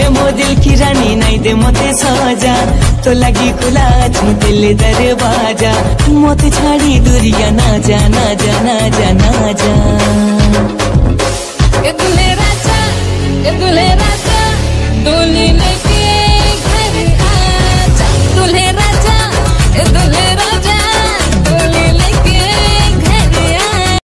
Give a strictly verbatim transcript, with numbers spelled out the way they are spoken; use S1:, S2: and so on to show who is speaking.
S1: मो दिल की रानी नहीं दे मते सजा तो लगी खुला छु दिल दरवाजा मोते छाड़ी दुरिया ना जा ना जा ना जा ना जा।